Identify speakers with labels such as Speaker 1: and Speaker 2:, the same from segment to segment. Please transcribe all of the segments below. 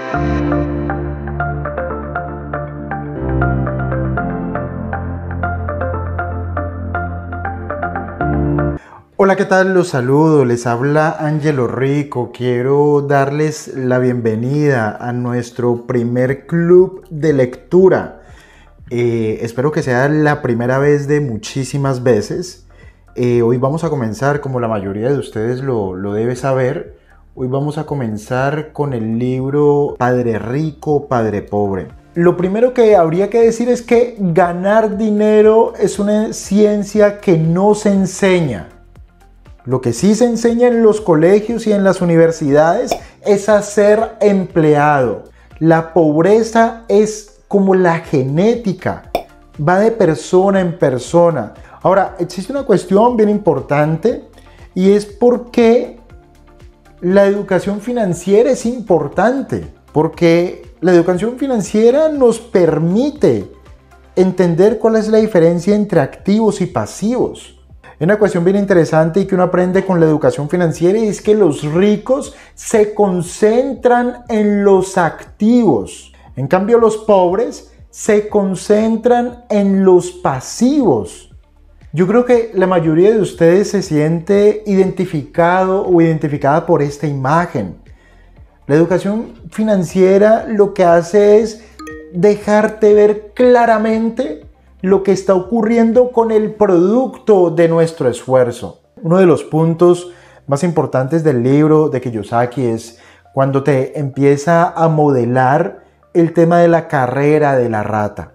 Speaker 1: Hola, ¿qué tal? Los saludo, les habla Ángelo Rico. Quiero darles la bienvenida a nuestro primer club de lectura. Espero que sea la primera vez de muchísimas veces. Hoy vamos a comenzar, como la mayoría de ustedes lo debe saber, hoy vamos a comenzar con el libro Padre Rico, Padre Pobre. Lo primero que habría que decir es que ganar dinero es una ciencia que no se enseña. Lo que sí se enseña en los colegios y en las universidades es a ser empleado. La pobreza es como la genética, va de persona en persona. Ahora, existe una cuestión bien importante y es por qué la educación financiera es importante. Porque la educación financiera nos permite entender cuál es la diferencia entre activos y pasivos. Una cuestión bien interesante y que uno aprende con la educación financiera es que los ricos se concentran en los activos. En cambio, los pobres se concentran en los pasivos. Yo creo que la mayoría de ustedes se siente identificado o identificada por esta imagen. La educación financiera lo que hace es dejarte ver claramente lo que está ocurriendo con el producto de nuestro esfuerzo. Uno de los puntos más importantes del libro de Kiyosaki es cuando te empieza a modelar el tema de la carrera de la rata.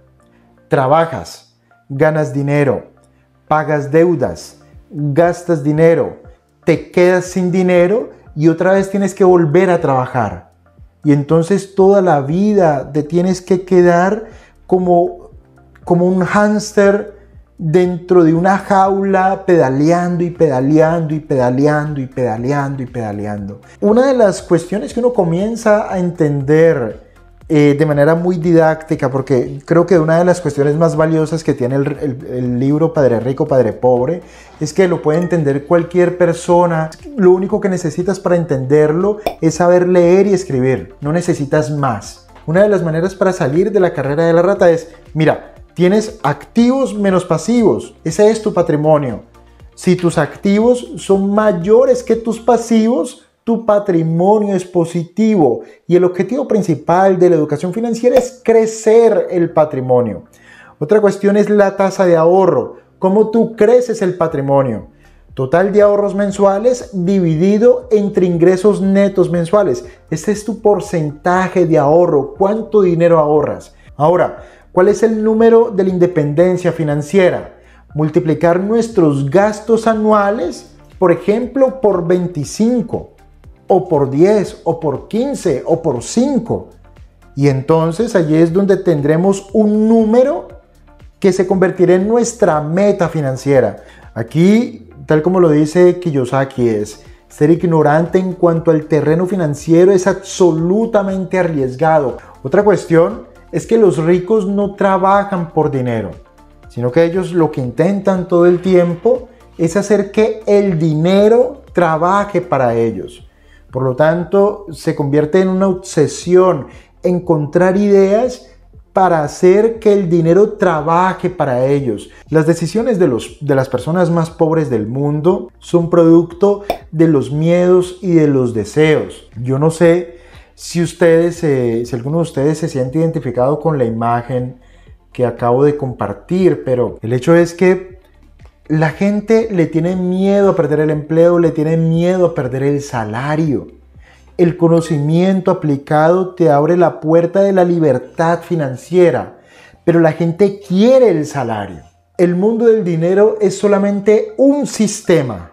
Speaker 1: Trabajas, ganas dinero, pagas deudas, gastas dinero, te quedas sin dinero y otra vez tienes que volver a trabajar. Y entonces toda la vida te tienes que quedar como un hámster dentro de una jaula, pedaleando y pedaleando y pedaleando y pedaleando y pedaleando. Una de las cuestiones que uno comienza a entender de manera muy didáctica, porque creo que una de las cuestiones más valiosas que tiene el libro Padre Rico, Padre Pobre, es que lo puede entender cualquier persona. Lo único que necesitas para entenderlo es saber leer y escribir, no necesitas más. Una de las maneras para salir de la carrera de la rata es, mira, tienes activos menos pasivos, ese es tu patrimonio. Si tus activos son mayores que tus pasivos, tu patrimonio es positivo y el objetivo principal de la educación financiera es crecer el patrimonio. Otra cuestión es la tasa de ahorro, cómo tú creces el patrimonio. Total de ahorros mensuales dividido entre ingresos netos mensuales. Este es tu porcentaje de ahorro, cuánto dinero ahorras. Ahora, ¿cuál es el número de la independencia financiera? Multiplicar nuestros gastos anuales, por ejemplo, por 25. O por 10, o por 15, o por 5. Y entonces allí es donde tendremos un número que se convertirá en nuestra meta financiera. Aquí, tal como lo dice Kiyosaki, es ser ignorante en cuanto al terreno financiero es absolutamente arriesgado. Otra cuestión es que los ricos no trabajan por dinero, sino que ellos lo que intentan todo el tiempo es hacer que el dinero trabaje para ellos. Por lo tanto, se convierte en una obsesión encontrar ideas para hacer que el dinero trabaje para ellos. Las decisiones de las personas más pobres del mundo son producto de los miedos y de los deseos. Yo no sé si alguno de ustedes se siente identificado con la imagen que acabo de compartir, pero el hecho es que la gente le tiene miedo a perder el empleo, le tiene miedo a perder el salario. El conocimiento aplicado te abre la puerta de la libertad financiera, pero la gente quiere el salario. El mundo del dinero es solamente un sistema.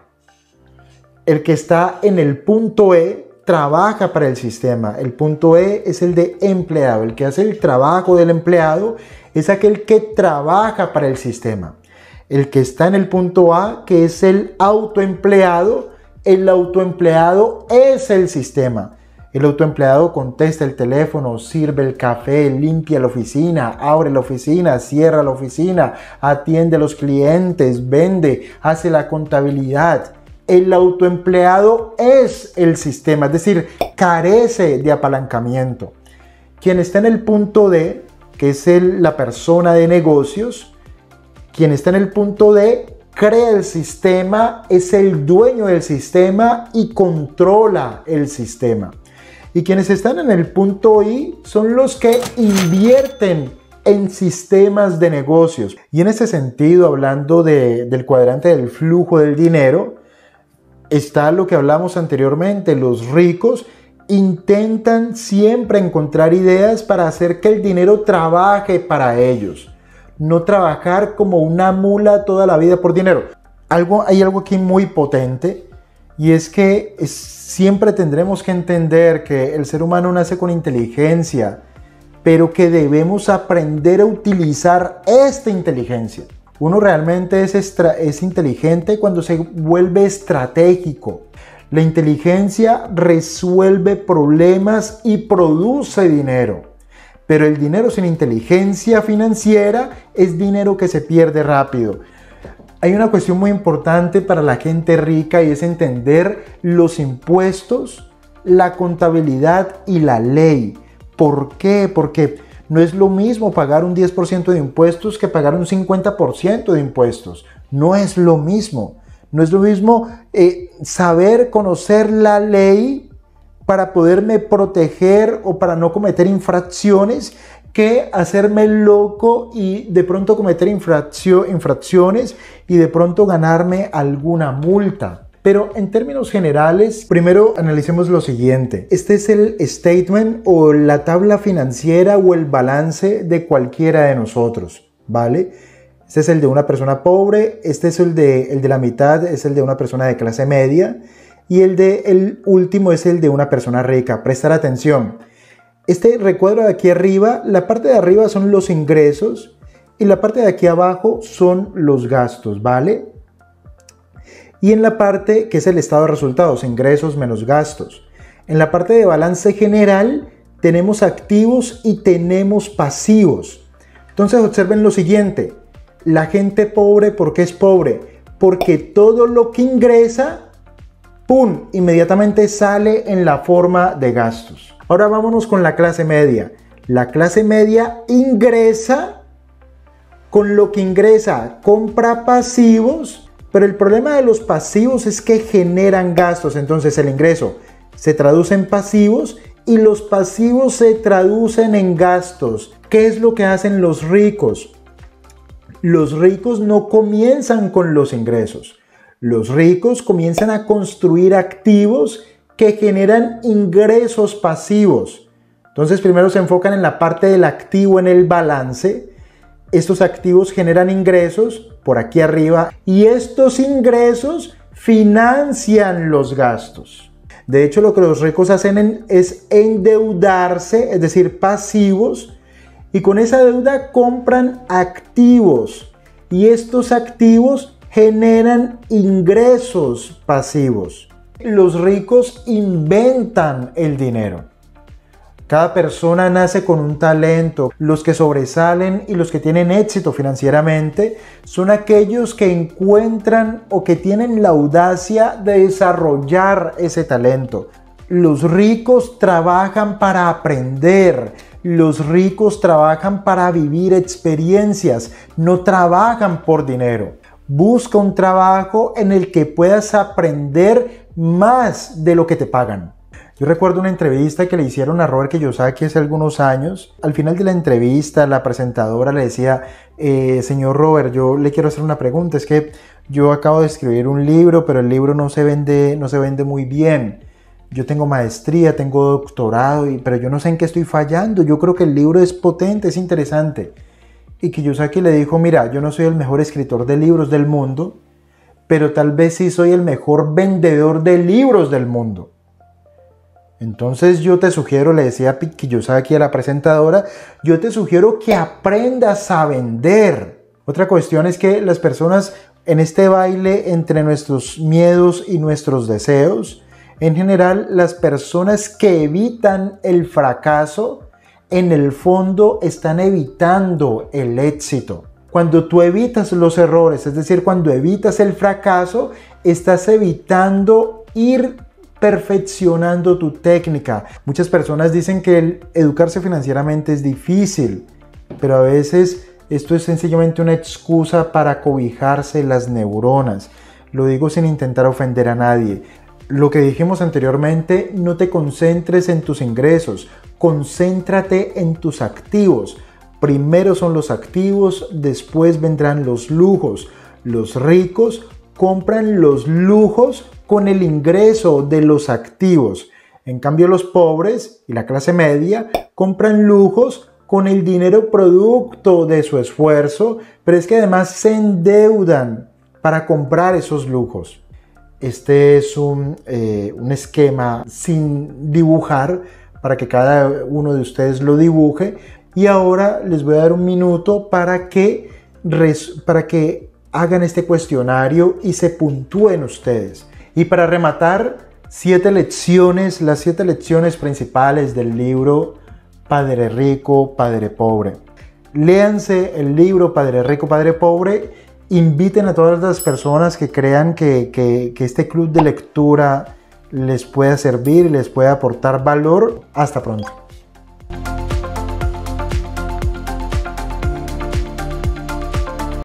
Speaker 1: El que está en el punto E trabaja para el sistema. El punto E es el de empleado. El que hace el trabajo del empleado es aquel que trabaja para el sistema. El que está en el punto A, que es el autoempleado es el sistema. El autoempleado contesta el teléfono, sirve el café, limpia la oficina, abre la oficina, cierra la oficina, atiende a los clientes, vende, hace la contabilidad. El autoempleado es el sistema, es decir, carece de apalancamiento. Quien está en el punto D, que es la persona de negocios, quien está en el punto D, crea el sistema, es el dueño del sistema y controla el sistema. Y quienes están en el punto I son los que invierten en sistemas de negocios. Y en ese sentido, hablando del cuadrante del flujo del dinero, está lo que hablamos anteriormente. Los ricos intentan siempre encontrar ideas para hacer que el dinero trabaje para ellos. No trabajar como una mula toda la vida por dinero. Hay algo aquí muy potente, y es que siempre tendremos que entender que el ser humano nace con inteligencia, pero que debemos aprender a utilizar esta inteligencia. Uno realmente es inteligente cuando se vuelve estratégico. La inteligencia resuelve problemas y produce dinero. Pero el dinero sin inteligencia financiera es dinero que se pierde rápido. Hay una cuestión muy importante para la gente rica, y es entender los impuestos, la contabilidad y la ley. ¿Por qué? Porque no es lo mismo pagar un 10% de impuestos que pagar un 50% de impuestos. No es lo mismo. No es lo mismo saber conocer la ley para poderme proteger o para no cometer infracciones, que hacerme loco y de pronto cometer infracciones y de pronto ganarme alguna multa. Pero en términos generales, primero analicemos lo siguiente. Este es el statement o la tabla financiera o el balance de cualquiera de nosotros, ¿vale? Este es el de una persona pobre, este es el de la mitad, es el de una persona de clase media, y el último es el de una persona rica. Prestar atención. Este recuadro de aquí arriba, la parte de arriba son los ingresos y la parte de aquí abajo son los gastos, ¿vale? Y en la parte que es el estado de resultados, ingresos menos gastos. En la parte de balance general tenemos activos y tenemos pasivos. Entonces observen lo siguiente. La gente pobre, ¿por qué es pobre? Porque todo lo que ingresa, ¡pum!, inmediatamente sale en la forma de gastos. Ahora vámonos con la clase media. La clase media ingresa, con lo que ingresa compra pasivos, pero el problema de los pasivos es que generan gastos. Entonces el ingreso se traduce en pasivos y los pasivos se traducen en gastos. ¿Qué es lo que hacen los ricos? Los ricos no comienzan con los ingresos. Los ricos comienzan a construir activos que generan ingresos pasivos. Entonces primero se enfocan en la parte del activo en el balance. Estos activos generan ingresos por aquí arriba y estos ingresos financian los gastos. De hecho, lo que los ricos hacen es endeudarse, es decir, pasivos, y con esa deuda compran activos y estos activos generan ingresos pasivos. Los ricos inventan el dinero. Cada persona nace con un talento. Los que sobresalen y los que tienen éxito financieramente son aquellos que encuentran o que tienen la audacia de desarrollar ese talento. Los ricos trabajan para aprender. Los ricos trabajan para vivir experiencias. No trabajan por dinero. Busca un trabajo en el que puedas aprender más de lo que te pagan. Yo recuerdo una entrevista que le hicieron a Robert Kiyosaki hace algunos años. Al final de la entrevista, la presentadora le decía, señor Robert, yo le quiero hacer una pregunta. Es que yo acabo de escribir un libro, pero el libro no se vende muy bien. Yo tengo maestría, tengo doctorado, pero yo no sé en qué estoy fallando. Yo creo que el libro es potente, es interesante. Y Kiyosaki le dijo, mira, yo no soy el mejor escritor de libros del mundo, pero tal vez sí soy el mejor vendedor de libros del mundo. Entonces yo te sugiero, le decía Kiyosaki a la presentadora, yo te sugiero que aprendas a vender. Otra cuestión es que las personas en este baile entre nuestros miedos y nuestros deseos, en general las personas que evitan el fracaso, en el fondo están evitando el éxito. Cuando tú evitas los errores, es decir, cuando evitas el fracaso, estás evitando ir perfeccionando tu técnica. Muchas personas dicen que el educarse financieramente es difícil, pero a veces esto es sencillamente una excusa para cobijarse las neuronas. Lo digo sin intentar ofender a nadie. Lo que dijimos anteriormente, no te concentres en tus ingresos, concéntrate en tus activos. Primero son los activos, después vendrán los lujos. Los ricos compran los lujos con el ingreso de los activos. En cambio, los pobres y la clase media compran lujos con el dinero producto de su esfuerzo, pero es que además se endeudan para comprar esos lujos. Este es un esquema sin dibujar para que cada uno de ustedes lo dibuje. Y ahora les voy a dar un minuto para que hagan este cuestionario y se puntúen ustedes. Y para rematar, las 7 lecciones principales del libro Padre Rico, Padre Pobre. Léanse el libro Padre Rico, Padre Pobre. Inviten a todas las personas que crean que este club de lectura les pueda servir, les pueda aportar valor. Hasta pronto.